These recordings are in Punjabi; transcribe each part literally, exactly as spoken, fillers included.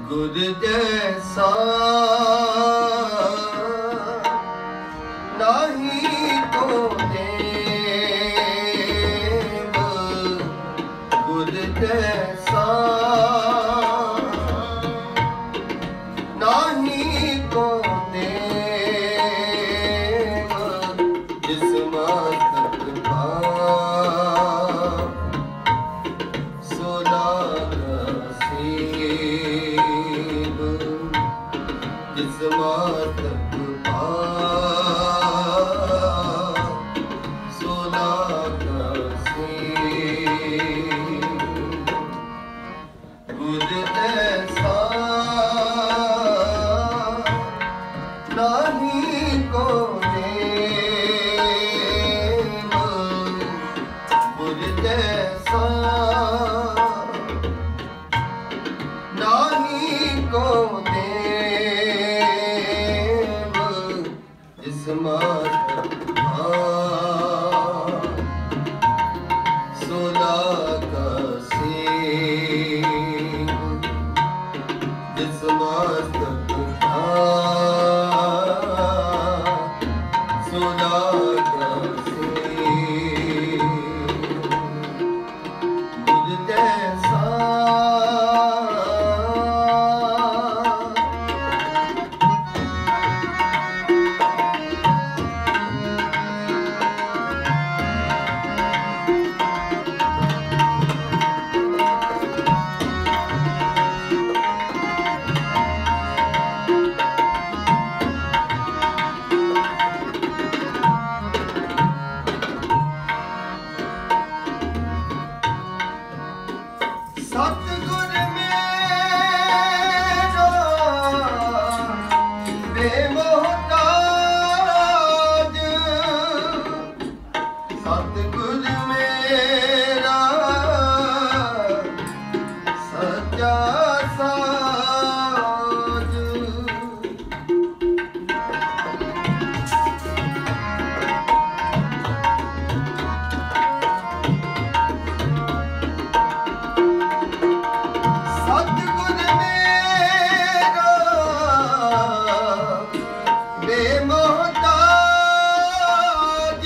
ਗੁਰ ਜੈਸਾ ਨਾਹੀ ਕੋ ਦੇਵ, ਗੁਰ ਜੈਸਾ ਨਾਹੀ ਕੋ ਦੇਵ, ਜਿਸ ਮਾਤ ਭਾਵ ਸੋ ਲਾਗ ਸੇਵ, ਜਿਸ ਮਾਤ ਸੋ ਲਾਗ ਸੇਵ, ਗੁਰ ਐਸਾ ਨਾਹੀ ਕੋ ਦੇਵ, ਗੁਰ ਜੈਸਾ ਨਾਹੀ ਕੋ ਦੇਵ, ਜਿਸ ਮਾਤ ਭਾਵ ਸੋ ਲਾਗ ਸੇਵ, ਜਿਸ ਮਾਤ ਸੋ ਲਾਗ ਸੇਵ, ਗੁਰ ਜੈਸਾ ਸਤਿਗੁਰ ਮੇਰਾ ਬੇਮੋਹਤਾਜ, ਸਤਿਗੁਰ ਮੇਰਾ ਸੱਚਾ ਸਾਜ, ਸਤਿਗੁਰ ਮੇਰਾ ਬੇਮੋਹਤਾਜ,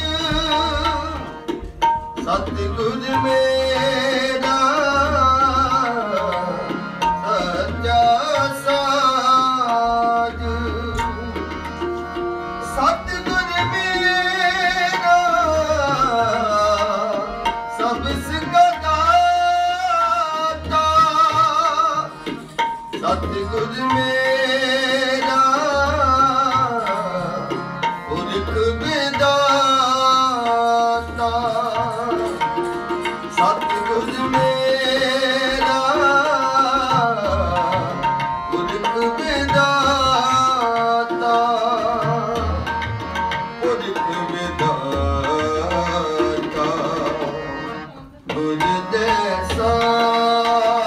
ਸਤਿਗੁਰ ਮੇਰਾ ਸੱਚਾ ਸਾਜ, ਸਤਿਗੁਰ ਮੇਰਾ ਸਭ ਸਿਕਾ, ਸਤਿਗੁਰ ਮੇਰਾ ਪੁਰਖ ਵਿਦਾਤਾ, ਸਤਿਗੁਰ ਮੇਰਾ ਪੁਰਖ ਵਿਦਾਤਾ, ਪੁਰਖ ਵਿਦਾਤਾ, ਗੁਰ ਜੈਸਾ